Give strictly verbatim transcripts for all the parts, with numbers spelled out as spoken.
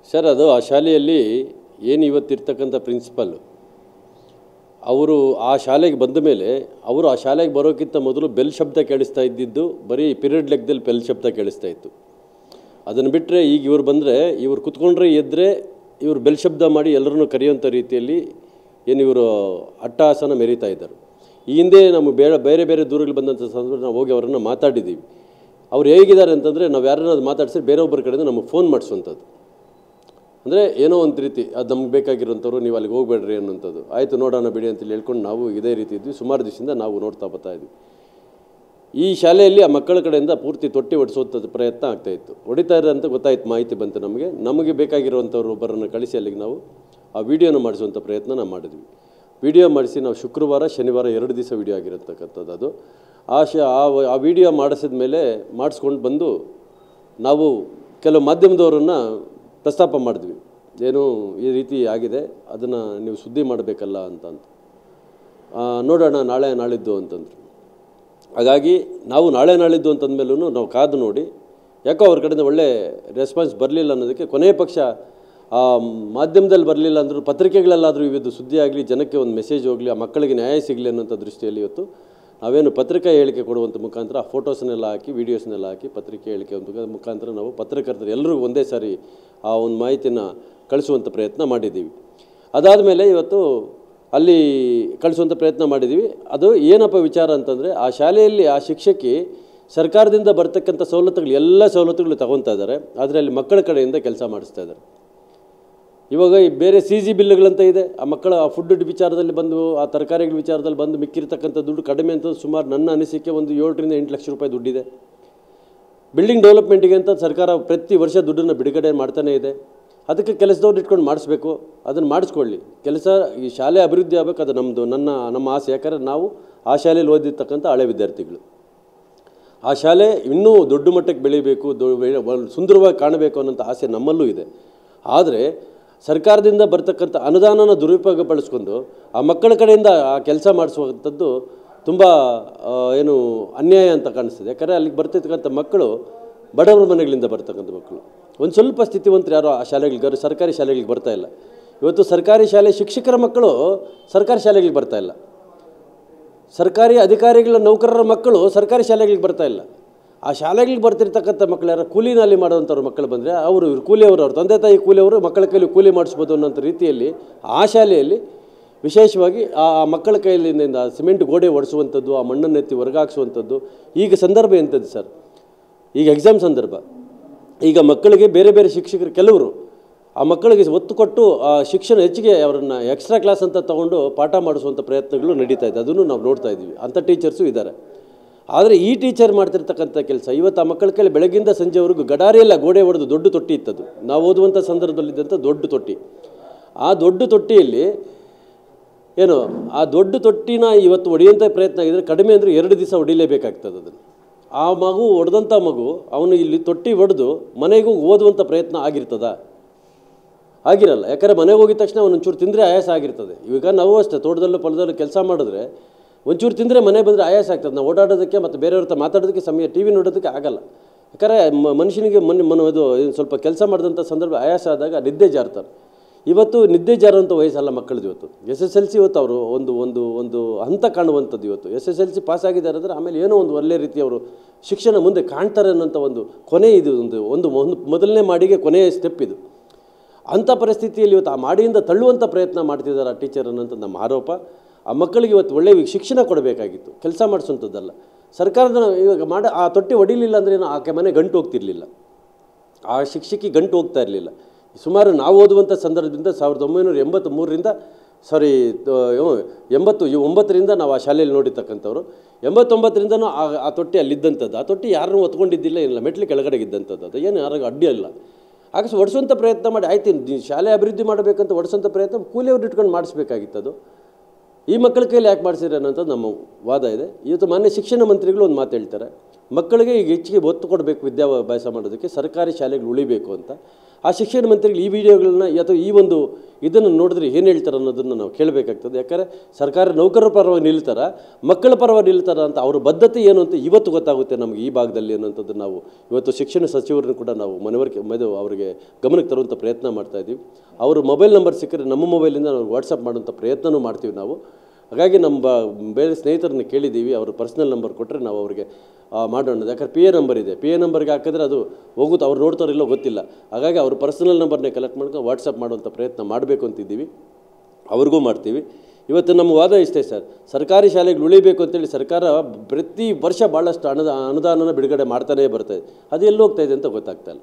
Sir ಅದು ಆ ಶಾಲೆಯಲ್ಲಿ ಏನು ಇವತ್ತಿರ್ತಕ್ಕಂಥ ಪ್ರಿನ್ಸಿಪಲ್ ಅವರು ಆ ಶಾಲೆಗೆ ಬಂದ ಮೇಲೆ ಅವರು ಆ ಶಾಲೆಗೆ ಬರೋಕ್ಕಿಂತ ಮೊದಲು ಬೆಲ್ ಶಬ್ದ ಕೇಳಿಸ್ತಾ ಇದ್ದಿದ್ದು ಬರೀ ಪಿರಿಯಡ್ ಲೆಕ್ಕದಲ್ಲಿ ಬೆಲ್ ಶಬ್ದ ಕೇಳಿಸ್ತಾ ಇತ್ತು. ಅದನ್ನು ಬಿಟ್ಟರೆ ಈಗ ಇವರು ಬಂದರೆ ಇವರು ಕುತ್ಕೊಂಡ್ರೆ ಎದ್ದರೆ ಇವರು ಬೆಲ್ ಶಬ್ದ ಮಾಡಿ ಎಲ್ಲರನ್ನೂ ಕರೆಯುವಂಥ ರೀತಿಯಲ್ಲಿ ಏನು ಇವರು ಅಟ್ಟಹಾಸನ ಮೆರೀತಾ ಇದ್ದಾರೆ. ಈ ಹಿಂದೆ ನಮಗೆ ಬೇರೆ ಬೇರೆ ಬೇರೆ ದೂರಗಳು ಬಂದಂಥ ಸಂದರ್ಭ ನಾವು ಹೋಗಿ ಅವರನ್ನು ಮಾತಾಡಿದ್ದೀವಿ. ಅವ್ರು ಹೇಗಿದ್ದಾರೆ ಅಂತಂದರೆ ನಾವು ಯಾರನ್ನ ಮಾತಾಡಿಸಿ ಬೇರೊಬ್ಬರ ಕಡೆಯಿಂದ ನಮಗೆ ಫೋನ್ ಮಾಡಿಸುವಂಥದ್ದು. ಅಂದರೆ ಏನೋ ಒಂದು ರೀತಿ ಅದು ನಮ್ಗೆ ಬೇಕಾಗಿರೋಂಥವ್ರು ನೀವು ಅಲ್ಲಿಗೆ ಹೋಗಬೇಡ್ರಿ ಅನ್ನೋಂಥದ್ದು. ಆಯಿತು ನೋಡೋಣ ಬಿಡಿ ಅಂತೇಳಿ ಹೇಳ್ಕೊಂಡು ನಾವು ಇದೇ ರೀತಿ ಇದ್ವಿ. ಸುಮಾರು ದಿವಸದಿಂದ ನಾವು ನೋಡ್ತಾ ಬರ್ತಾ ಇದ್ವಿ. ಈ ಶಾಲೆಯಲ್ಲಿ ಆ ಮಕ್ಕಳ ಕಡೆಯಿಂದ ಪೂರ್ತಿ ತೊಟ್ಟಿ ಹೊಡಿಸುವಂಥದ್ದು ಪ್ರಯತ್ನ ಆಗ್ತಾಯಿತ್ತು. ಹೊಡಿತಾ ಇರೋ ಅಂತ ಗೊತ್ತಾಯ್ತು, ಮಾಹಿತಿ ಬಂತು ನಮಗೆ. ನಮಗೆ ಬೇಕಾಗಿರುವಂಥವ್ರು ಒಬ್ಬರನ್ನು ಕಳಿಸಿ ಅಲ್ಲಿಗೆ ನಾವು ಆ ವಿಡಿಯೋನ ಮಾಡಿಸುವಂಥ ಪ್ರಯತ್ನ ನಾವು ಮಾಡಿದ್ವಿ. ವಿಡಿಯೋ ಮಾಡಿಸಿ ನಾವು ಶುಕ್ರವಾರ ಶನಿವಾರ ಎರಡು ದಿವಸ ವಿಡಿಯೋ ಆಗಿರತಕ್ಕಂಥದ್ದು. ಅದು ಆ ಶ ಆ ವಿಡಿಯೋ ಮಾಡಿಸಿದ ಮೇಲೆ ಮಾಡಿಸ್ಕೊಂಡು ಬಂದು ನಾವು ಕೆಲವು ಮಾಧ್ಯಮದವರನ್ನು ಪ್ರಸ್ತಾಪ ಮಾಡಿದ್ವಿ. ಏನು ಈ ರೀತಿ ಆಗಿದೆ, ಅದನ್ನು ನೀವು ಸುದ್ದಿ ಮಾಡಬೇಕಲ್ಲ ಅಂತ ಅಂತ ನೋಡೋಣ ನಾಳೆ ನಾಳಿದ್ದು ಅಂತಂದರು. ಹಾಗಾಗಿ ನಾವು ನಾಳೆ ನಾಳಿದ್ದು ಅಂತಂದಮೇಲೂ ನಾವು ಕಾದು ನೋಡಿ ಯಾಕೋ ಅವ್ರ ಕಡೆಯಿಂದ ಒಳ್ಳೆ ರೆಸ್ಪಾನ್ಸ್ ಬರಲಿಲ್ಲ ಅನ್ನೋದಕ್ಕೆ ಕೊನೆಯ ಪಕ್ಷ ಆ ಮಾಧ್ಯಮದಲ್ಲಿ ಬರಲಿಲ್ಲ ಅಂದರೂ ಪತ್ರಿಕೆಗಳಲ್ಲಾದರೂ ಇವತ್ತು ಸುದ್ದಿ ಆಗಲಿ, ಜನಕ್ಕೆ ಒಂದು ಮೆಸೇಜ್ ಹೋಗಲಿ, ಆ ಮಕ್ಕಳಿಗೆ ನ್ಯಾಯ ಸಿಗಲಿ ಅನ್ನೋಂಥ ದೃಷ್ಟಿಯಲ್ಲಿ ಇವತ್ತು ನಾವೇನು ಪತ್ರಿಕಾ ಹೇಳಿಕೆ ಕೊಡುವಂಥ ಮುಖಾಂತರ ಆ ಫೋಟೋಸ್ನೆಲ್ಲ ಹಾಕಿ ವೀಡಿಯೋಸ್ನೆಲ್ಲ ಹಾಕಿ ಪತ್ರಿಕೆ ಹೇಳಿಕೆ ಒಂದು ಮುಖಾಂತರ ನಾವು ಪತ್ರಕರ್ತರು ಎಲ್ಲರಿಗೂ ಒಂದೇ ಸಾರಿ ಆ ಒಂದು ಮಾಹಿತಿನ ಕಳಿಸುವಂಥ ಪ್ರಯತ್ನ ಮಾಡಿದ್ದೀವಿ. ಅದಾದ ಮೇಲೆ ಇವತ್ತು ಅಲ್ಲಿ ಕಳಿಸುವಂಥ ಪ್ರಯತ್ನ ಮಾಡಿದ್ದೀವಿ. ಅದು ಏನಪ್ಪ ವಿಚಾರ ಅಂತಂದರೆ ಆ ಶಾಲೆಯಲ್ಲಿ ಆ ಶಿಕ್ಷಕಿ ಸರ್ಕಾರದಿಂದ ಬರ್ತಕ್ಕಂಥ ಸವಲತ್ತುಗಳು ಎಲ್ಲ ಸವಲತ್ತುಗಳು ತಗೊತಾ ಇದ್ದಾರೆ, ಆದರೆ ಅಲ್ಲಿ ಮಕ್ಕಳ ಕಡೆಯಿಂದ ಕೆಲಸ ಮಾಡಿಸ್ತಾ ಇದ್ದಾರೆ. ಇವಾಗ ಈ ಬೇರೆ ಸಿ ಜಿ ಬಿಲ್ಗಳಂತ ಇದೆ, ಆ ಮಕ್ಕಳ ಆ ಫುಡ್ ವಿಚಾರದಲ್ಲಿ ಬಂದು ಆ ತರಕಾರಿಗಳ ವಿಚಾರದಲ್ಲಿ ಬಂದು ಮಿಕ್ಕಿರ್ತಕ್ಕಂಥ ದುಡ್ಡು ಕಡಿಮೆ ಅಂತ ಸುಮಾರು ನನ್ನ ಅನಿಸಿಕೆ ಒಂದು ಏಳರಿಂದ ಎಂಟು ಲಕ್ಷ ರೂಪಾಯಿ ದುಡ್ಡಿದೆ. ಬಿಲ್ಡಿಂಗ್ ಡೆವಲಪ್ಮೆಂಟಿಗೆ ಅಂತ ಸರ್ಕಾರ ಪ್ರತಿ ವರ್ಷ ದುಡ್ಡನ್ನು ಬಿಡುಗಡೆ ಮಾಡ್ತಾನೇ ಇದೆ. ಅದಕ್ಕೆ ಕೆಲಸದವ್ರು ಇಟ್ಕೊಂಡು ಮಾಡಿಸ್ಬೇಕು, ಅದನ್ನು ಮಾಡಿಸ್ಕೊಳ್ಳಿ. ಕೆಲಸ ಈ ಶಾಲೆ ಅಭಿವೃದ್ಧಿ ಆಗಬೇಕು, ಅದು ನಮ್ಮದು ನನ್ನ ನಮ್ಮ ಆಸೆ. ಯಾಕಂದರೆ ನಾವು ಆ ಶಾಲೆಯಲ್ಲಿ ಓದಿರ್ತಕ್ಕಂಥ ಹಳೆ ವಿದ್ಯಾರ್ಥಿಗಳು. ಆ ಶಾಲೆ ಇನ್ನೂ ದೊಡ್ಡ ಮಟ್ಟಕ್ಕೆ ಬೆಳೀಬೇಕು, ದೊ ಸುಂದರವಾಗಿ ಕಾಣಬೇಕು ಅನ್ನೋಂಥ ಆಸೆ ನಮ್ಮಲ್ಲೂ ಇದೆ. ಆದರೆ ಸರ್ಕಾರದಿಂದ ಬರ್ತಕ್ಕಂಥ ಅನುದಾನನ ದುರುಪಯೋಗ ಪಡಿಸ್ಕೊಂಡು ಆ ಮಕ್ಕಳ ಕಡೆಯಿಂದ ಆ ಕೆಲಸ ಮಾಡಿಸುವಂಥದ್ದು ತುಂಬ ಏನು ಅನ್ಯಾಯ ಅಂತ ಕಾಣಿಸ್ತದೆ. ಯಾಕಂದರೆ ಅಲ್ಲಿಗೆ ಬರ್ತಿರ್ತಕ್ಕಂಥ ಮಕ್ಕಳು ಬಡವರ ಮನೆಗಳಿಂದ ಬರ್ತಕ್ಕಂಥ ಮಕ್ಕಳು, ಒಂದು ಸ್ವಲ್ಪ ಸ್ಥಿತಿವಂತರು ಯಾರೋ ಆ ಶಾಲೆಗಳಿಗೆ ಸರ್ಕಾರಿ ಶಾಲೆಗಳಿಗೆ ಬರ್ತಾಯಿಲ್ಲ. ಇವತ್ತು ಸರ್ಕಾರಿ ಶಾಲೆ ಶಿಕ್ಷಕರ ಮಕ್ಕಳು ಸರ್ಕಾರಿ ಶಾಲೆಗಳಿಗೆ ಬರ್ತಾಯಿಲ್ಲ, ಸರ್ಕಾರಿ ಅಧಿಕಾರಿಗಳ ನೌಕರರ ಮಕ್ಕಳು ಸರ್ಕಾರಿ ಶಾಲೆಗಳಿಗೆ ಬರ್ತಾಯಿಲ್ಲ. ಆ ಶಾಲೆಗಳಿಗೆ ಬರ್ತಿರ್ತಕ್ಕಂಥ ಮಕ್ಕಳು ಯಾರು ಕೂಲಿನಲ್ಲಿ ಮಾಡೋವಂಥವ್ರು ಮಕ್ಕಳು ಬಂದರೆ ಅವರು ಇವರು ಕೂಲಿಯವರು, ಅವ್ರ ತಂದೆ ತಾಯಿ ಕೂಲಿಯವರು, ಮಕ್ಕಳ ಕೈಲಿ ಕೂಲಿ ಮಾಡಿಸ್ಬೋದು ಅನ್ನೋಂಥ ರೀತಿಯಲ್ಲಿ ಆ ಶಾಲೆಯಲ್ಲಿ ವಿಶೇಷವಾಗಿ ಆ ಮಕ್ಕಳ ಕೈಲಿಂದ ಸಿಮೆಂಟ್ ಗೋಡೆ ಒಡಿಸುವಂಥದ್ದು, ಆ ಮಣ್ಣನ್ನು ಎತ್ತಿ ಹೊರಗಾಕ್ಸುವಂಥದ್ದು. ಈಗ ಸಂದರ್ಭ ಎಂಥದ್ದು ಸರ್, ಈಗ ಎಕ್ಸಾಮ್ ಸಂದರ್ಭ. ಈಗ ಮಕ್ಕಳಿಗೆ ಬೇರೆ ಬೇರೆ ಶಿಕ್ಷಕರು ಕೆಲವರು ಆ ಮಕ್ಕಳಿಗೆ ಒತ್ತು ಕೊಟ್ಟು ಆ ಶಿಕ್ಷಣ ಹೆಚ್ಚಿಗೆ ಅವರನ್ನು ಎಕ್ಸ್ಟ್ರಾ ಕ್ಲಾಸ್ ಅಂತ ತೊಗೊಂಡು ಪಾಠ ಮಾಡಿಸುವಂಥ ಪ್ರಯತ್ನಗಳು ನಡೀತಾ ಇದೆ. ಅದನ್ನು ನಾವು ನೋಡ್ತಾ ಇದ್ದೀವಿ. ಅಂಥ ಟೀಚರ್ಸು ಇದ್ದಾರೆ. ಆದರೆ ಈ ಟೀಚರ್ ಮಾಡ್ತಿರ್ತಕ್ಕಂಥ ಕೆಲಸ ಇವತ್ತು ಆ ಮಕ್ಕಳ ಕೈಲಿ ಬೆಳಗ್ಗಿಂದ ಸಂಜೆವರೆಗೂ ಗಡಾರಿಯೆಲ್ಲ ಗೋಡೆ ಹೊಡೆದು ದೊಡ್ಡ ತೊಟ್ಟಿ ಇತ್ತದು. ನಾವು ಓದುವಂಥ ಸಂದರ್ಭದಲ್ಲಿದ್ದಂಥ ದೊಡ್ಡ ತೊಟ್ಟಿ. ಆ ದೊಡ್ಡ ತೊಟ್ಟಿಯಲ್ಲಿ ಏನು ಆ ದೊಡ್ಡ ತೊಟ್ಟಿನ ಇವತ್ತು ಹೊಡೆಯುವಂಥ ಪ್ರಯತ್ನ ಆಗಿದ್ರೆ ಕಡಿಮೆ ಅಂದರೆ ಎರಡು ದಿವಸ ಹೊಡಿಲೇಬೇಕಾಗ್ತದೆ ಅದನ್ನು. ಆ ಮಗು ಹೊಡೆದಂಥ ಮಗು ಅವನು ಇಲ್ಲಿ ತೊಟ್ಟಿ ಹೊಡೆದು ಮನೆಗೂ ಓದುವಂಥ ಪ್ರಯತ್ನ ಆಗಿರ್ತದ? ಆಗಿರಲ್ಲ. ಯಾಕಂದರೆ ಮನೆಗೆ ಹೋಗಿದ ತಕ್ಷಣ ಒಂಚೂರು ತಿಂದರೆ ಆಯಾಸ ಆಗಿರ್ತದೆ. ಈಗ ನಾವು ಅಷ್ಟೇ ತೋಟದಲ್ಲೂ ಹೊಲದಲ್ಲೂ ಕೆಲಸ ಮಾಡಿದ್ರೆ ಒಂಚೂರು ತಿಂದರೆ ಮನೆ ಬಂದರೆ ಆಯಾಸ ಆಗ್ತದೆ. ನಾವು ಓಡಾಡೋದಕ್ಕೆ ಮತ್ತು ಬೇರೆಯವ್ರ ಹತ್ರ ಮಾತಾಡೋದಕ್ಕೆ ಸಮಯ ಟಿ ವಿ ನೋಡೋದಕ್ಕೆ ಆಗಲ್ಲ. ಯಾಕಂದರೆ ಮನುಷ್ಯನಿಗೆ ಮನ್ ಮನ ಇದು ಸ್ವಲ್ಪ ಕೆಲಸ ಮಾಡಿದಂಥ ಸಂದರ್ಭ ಆಯಾಸ ಆದಾಗ ನಿದ್ದೆ ಜಾರ್ತಾರೆ. ಇವತ್ತು ನಿದ್ದೆ ಜಾರುವಂಥ ವಯಸ್ಸಲ್ಲ ಮಕ್ಕಳದ್ದು. ಇವತ್ತು ಎಸ್ ಎಸ್ ಎಲ್ ಸಿ ಇವತ್ತು ಅವರು ಒಂದು ಒಂದು ಒಂದು ಹಂತ ಕಾಣುವಂಥದ್ದು. ಇವತ್ತು S S L C pass ಆಗಿದ್ದಾರೆ ಅಂದರೆ ಆಮೇಲೆ ಏನೋ ಒಂದು ಒಳ್ಳೆ ರೀತಿ ಅವರು ಶಿಕ್ಷಣ ಮುಂದೆ ಕಾಣ್ತಾರೆ ಅನ್ನೋಂಥ ಒಂದು ಕೊನೆ ಇದು ಒಂದು ಒಂದು ಒಂದು ಮೊದಲನೇ ಮಾಡಿಗೆ ಕೊನೆಯ ಸ್ಟೆಪ್ ಇದು. ಅಂಥ ಪರಿಸ್ಥಿತಿಯಲ್ಲಿ ಇವತ್ತು ಆ ಮಾಡಿಯಿಂದ ತಳ್ಳುವಂಥ ಪ್ರಯತ್ನ ಮಾಡ್ತಿದ್ದಾರೆ ಆ ಟೀಚರ್ ಅನ್ನೋಂಥ ನಮ್ಮ ಆರೋಪ. ಆ ಮಕ್ಕಳಿಗೆ ಇವತ್ತು ಒಳ್ಳೆಯ ಶಿಕ್ಷಣ ಕೊಡಬೇಕಾಗಿತ್ತು, ಕೆಲಸ ಮಾಡಿಸುವಂಥದ್ದಲ್ಲ. ಸರ್ಕಾರದ ಇವಾಗ ಮಾಡಿ ಆ ತೊಟ್ಟಿ ಹೊಡಿಲಿಲ್ಲ ಅಂದರೆ ಆಕೆ ಮನೆ ಗಂಟು ಹೋಗ್ತಿರ್ಲಿಲ್ಲ, ಆ ಶಿಕ್ಷಕಿ ಗಂಟು ಹೋಗ್ತಾ ಇರಲಿಲ್ಲ. ಸುಮಾರು ನಾವು ಓದುವಂಥ ಸಂದರ್ಭದಿಂದ ಸಾವಿರದ ಒಂಬೈನೂರ ಎಂಬತ್ತು ಮೂರರಿಂದ ಸಾರಿ ಎಂಬತ್ತು ಒಂಬತ್ತರಿಂದ ನಾವು ಆ ಶಾಲೆಯಲ್ಲಿ ನೋಡಿರ್ತಕ್ಕಂಥವ್ರು. ಎಂಬತ್ತೊಂಬತ್ತರಿಂದನೂ ಆ ಆ ತೊಟ್ಟಿ ಅಲ್ಲಿದ್ದಂಥದ್ದು. ಆ ತೊಟ್ಟಿ ಯಾರನ್ನೂ ಒತ್ಕೊಂಡಿದ್ದಿಲ್ಲ, ಏನಿಲ್ಲ, ಮೆಟ್ಲು ಕೆಳಗಡೆ ಇದ್ದಂಥದ್ದು. ಅದು ಏನು ಯಾರಿಗೂ ಅಡ್ಡಿ ಅಲ್ಲ. ಆಗ ಒಡಿಸುವಂಥ ಪ್ರಯತ್ನ ಮಾಡಿ ಆಯ್ತು ಶಾಲೆ ಅಭಿವೃದ್ಧಿ ಮಾಡಬೇಕಂತ ಒಡಿಸೋಂಥ ಪ್ರಯತ್ನ ಕೂಲಿಯವ್ರು ಇಟ್ಕೊಂಡು ಮಾಡಿಸ್ಬೇಕಾಗಿತ್ತದು. ಈ ಮಕ್ಕಳ ಕೈಯಲ್ಲಿ ಯಾಕೆ ಮಾಡಿಸಿದ್ರೆ ಅನ್ನೋಂಥದ್ದು ನಮ್ಮ ವಾದ ಇದೆ. ಇವತ್ತು ಮಾನ್ಯ ಶಿಕ್ಷಣ ಮಂತ್ರಿಗಳು ಒಂದು ಮಾತು ಹೇಳ್ತಾರೆ, ಮಕ್ಕಳಿಗೆ ಈಗ ಹೆಚ್ಚಿಗೆ ಒತ್ತು ಕೊಡಬೇಕು ವಿದ್ಯಾಭ್ಯಾಸ ಮಾಡೋದಕ್ಕೆ, ಸರ್ಕಾರಿ ಶಾಲೆಗಳು ಉಳಿಬೇಕು ಅಂತ. ಆ ಶಿಕ್ಷಣ ಮಂತ್ರಿಗಳು ಈ ವಿಡಿಯೋಗಳನ್ನ ಅಥವಾ ಈ ಒಂದು ಇದನ್ನು ನೋಡಿದ್ರೆ ಏನು ಹೇಳ್ತಾರೆ ಅನ್ನೋದನ್ನು ನಾವು ಕೇಳಬೇಕಾಗ್ತದೆ. ಯಾಕಂದರೆ ಸರ್ಕಾರಿ ನೌಕರರ ಪರವಾಗಿ ನಿಲ್ತಾರ, ಮಕ್ಕಳ ಪರವಾಗಿ ನಿಲ್ತಾರ ಅಂತ ಅವ್ರ ಬದ್ಧತೆ ಏನು ಅಂತ ಇವತ್ತು ಗೊತ್ತಾಗುತ್ತೆ ನಮಗೆ ಈ ಭಾಗದಲ್ಲಿ ಅನ್ನೋಂಥದ್ದು. ನಾವು ಇವತ್ತು ಶಿಕ್ಷಣ ಸಚಿವರನ್ನು ಕೂಡ ನಾವು ಮನವರಿಕೆ ಇದು ಅವರಿಗೆ ಗಮನಕ್ಕೆ ತರುವಂಥ ಪ್ರಯತ್ನ ಮಾಡ್ತಾಯಿದ್ದೀವಿ. ಅವರು ಮೊಬೈಲ್ ನಂಬರ್ ಸಿಕ್ಕರೆ ನಮ್ಮ ಮೊಬೈಲಿಂದ ನಾವು ವಾಟ್ಸಪ್ ಮಾಡುವಂಥ ಪ್ರಯತ್ನವೂ ಮಾಡ್ತೀವಿ ನಾವು. ಹಾಗಾಗಿ ನಮ್ಮ ಬೇರೆ ಸ್ನೇಹಿತರನ್ನ ಕೇಳಿದ್ದೀವಿ, ಅವರು ಪರ್ಸ್ನಲ್ ನಂಬರ್ ಕೊಟ್ಟರೆ ನಾವು ಅವರಿಗೆ ಮಾಡೋಣ. ಯಾಕಂದ್ರೆ ಪಿ ಎ ನಂಬರ್ ಇದೆ, ಪಿ ಎ ನಂಬರ್ಗೆ ಹಾಕಿದ್ರೆ ಅದು ಹೋಗುತ್ತೆ, ಅವ್ರು ನೋಡ್ತಾರಿಲ್ಲೋ ಗೊತ್ತಿಲ್ಲ. ಹಾಗಾಗಿ ಅವ್ರ ಪರ್ಸ್ನಲ್ ನಂಬರ್ನೇ ಕಲೆಕ್ಟ್ ಮಾಡ್ಕೊಂಡು ವಾಟ್ಸಪ್ ಮಾಡುವಂಥ ಪ್ರಯತ್ನ ಮಾಡಬೇಕು ಅಂತಿದ್ದೀವಿ, ಅವ್ರಿಗೂ ಮಾಡ್ತೀವಿ. ಇವತ್ತು ನಮ್ಮ ವಾದ ಇಷ್ಟೇ ಸರ್, ಸರ್ಕಾರಿ ಶಾಲೆಗಳು ಉಳಿಬೇಕು ಅಂತೇಳಿ ಸರ್ಕಾರ ಪ್ರತಿ ವರ್ಷ ಭಾಳಷ್ಟು ಅನುದ ಅನುದಾನನ ಬಿಡುಗಡೆ ಮಾಡ್ತಾನೇ ಬರ್ತಾಯಿದೆ. ಅದು ಎಲ್ಲಿ ಹೋಗ್ತಾಯಿದೆ ಅಂತ ಗೊತ್ತಾಗ್ತಾಯಿಲ್ಲ,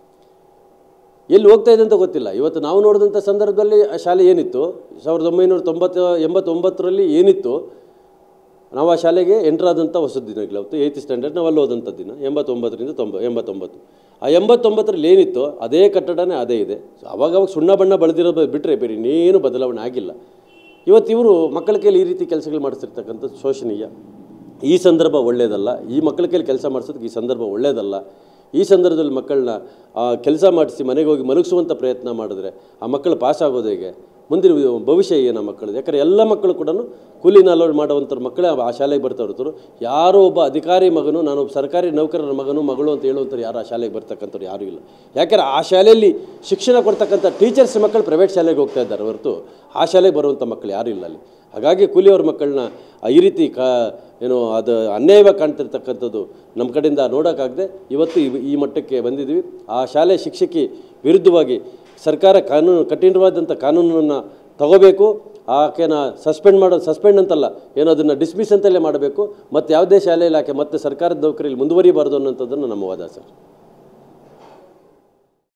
ಎಲ್ಲಿ ಹೋಗ್ತಾ ಇದೆ ಅಂತ ಗೊತ್ತಿಲ್ಲ. ಇವತ್ತು ನಾವು ನೋಡಿದಂಥ ಸಂದರ್ಭದಲ್ಲಿ ಆ ಶಾಲೆ ಏನಿತ್ತು ಸಾವಿರದ ಒಂಬೈನೂರ ತೊಂಬತ್ತು ಎಂಬತ್ತೊಂಬತ್ತರಲ್ಲಿ ಏನಿತ್ತು, ನಾವು ಆ ಶಾಲೆಗೆ ಎಂಟ್ರಾದಂಥ ಹೊಸ ದಿನಗಳು ಅವತ್ತು ಏಯ್ತ್ ಸ್ಟ್ಯಾಂಡರ್ಡ್ ನಾವು ಅಲ್ಲಿ ಹೋದಂಥ ದಿನ ಎಂಬತ್ತೊಂಬತ್ತರಿಂದ ತೊಂಬ ಎಂಬತ್ತೊಂಬತ್ತು ಆ ಎಂಬತ್ತೊಂಬತ್ತರಲ್ಲಿ ಏನಿತ್ತು ಅದೇ ಕಟ್ಟಡನೇ ಅದೇ ಇದೆ. ಅವಾಗವಾಗ ಸುಣ್ಣ ಬಣ್ಣ ಬಳಿದಿರೋದು ಬಿಟ್ಟರೆ ಬೇರೆ ಇನ್ನೇನು ಬದಲಾವಣೆ ಆಗಿಲ್ಲ. ಇವತ್ತು ಇವರು ಮಕ್ಕಳ ಕೈಲಿ ಈ ರೀತಿ ಕೆಲಸಗಳು ಮಾಡಿಸಿರ್ತಕ್ಕಂಥದ್ದು ಶೋಷನೀಯ. ಈ ಸಂದರ್ಭ ಒಳ್ಳೆಯದಲ್ಲ, ಈ ಮಕ್ಕಳ ಕೈಲಿ ಕೆಲಸ ಮಾಡಿಸೋದಕ್ಕೆ ಈ ಸಂದರ್ಭ ಒಳ್ಳೆಯದಲ್ಲ. ಈ ಸಂದರ್ಭದಲ್ಲಿ ಮಕ್ಕಳನ್ನ ಕೆಲಸ ಮಾಡಿಸಿ ಮನೆಗೆ ಹೋಗಿ ಮಲಗಿಸುವಂಥ ಪ್ರಯತ್ನ ಮಾಡಿದ್ರೆ ಆ ಮಕ್ಕಳು ಪಾಸ್ ಆಗೋದು ಹೇಗೆ, ಮುಂದಿನ ಭವಿಷ್ಯ ಏನು ಮಕ್ಕಳು? ಯಾಕಂದರೆ ಎಲ್ಲ ಮಕ್ಕಳು ಕೂಡ ಕೂಲಿ ನಾಲಿ ಮಾಡುವಂಥವ್ರು ಮಕ್ಕಳೇ ಆ ಶಾಲೆಗೆ ಬರ್ತಾ ಇರ್ತಾರೆ. ಯಾರೋ ಒಬ್ಬ ಅಧಿಕಾರಿ ಮಗನು, ನಾನೊಬ್ಬ ಸರ್ಕಾರಿ ನೌಕರರ ಮಗನು ಮಗಳು ಅಂತ ಹೇಳುವಂಥವ್ರು ಯಾರು ಆ ಶಾಲೆಗೆ ಬರ್ತಕ್ಕಂಥವ್ರು ಯಾರೂ ಇಲ್ಲ. ಯಾಕೆಂದರೆ ಆ ಶಾಲೆಯಲ್ಲಿ ಶಿಕ್ಷಣ ಕೊಡ್ತಕ್ಕಂಥ ಟೀಚರ್ಸ್ ಮಕ್ಕಳು ಪ್ರೈವೇಟ್ ಶಾಲೆಗೆ ಹೋಗ್ತಾ ಇದ್ದಾರೆ ಹೊರತು ಆ ಶಾಲೆಗೆ ಬರುವಂಥ ಮಕ್ಕಳು ಯಾರೂ ಇಲ್ಲ ಅಲ್ಲಿ. ಹಾಗಾಗಿ ಕೂಲಿಯವ್ರ ಮಕ್ಕಳನ್ನ ಈ ರೀತಿ ಕಾ ಏನು ಅದು ಅನ್ಯಾಯವಾಗಿ ಕಾಣ್ತಿರ್ತಕ್ಕಂಥದ್ದು ನಮ್ಮ ಕಡೆಯಿಂದ ನೋಡೋಕ್ಕಾಗದೆ ಇವತ್ತು ಈ ಮಟ್ಟಕ್ಕೆ ಬಂದಿದ್ದೀವಿ. ಆ ಶಾಲೆ ಶಿಕ್ಷಕಿ ವಿರುದ್ಧವಾಗಿ ಸರ್ಕಾರ ಕಾನೂನು ಕಠಿಣವಾದಂಥ ಕಾನೂನನ್ನು ತಗೋಬೇಕು. ಆಕೆನ ಸಸ್ಪೆಂಡ್ ಮಾಡೋದು, ಸಸ್ಪೆಂಡ್ ಅಂತಲ್ಲ, ಏನೋ ಅದನ್ನು ಡಿಸ್ಮಿಸ್ ಅಂತಲೇ ಮಾಡಬೇಕು. ಮತ್ತು ಯಾವುದೇ ಶಾಲೆಯಲ್ಲಿ ಆಕೆ ಮತ್ತೆ ಸರ್ಕಾರದ ನೌಕರಿಯಲ್ಲಿ ಮುಂದುವರಿಬಾರ್ದು ಅನ್ನೋಂಥದ್ದನ್ನು ನಮ್ಮ ವಾದ ಸರ್.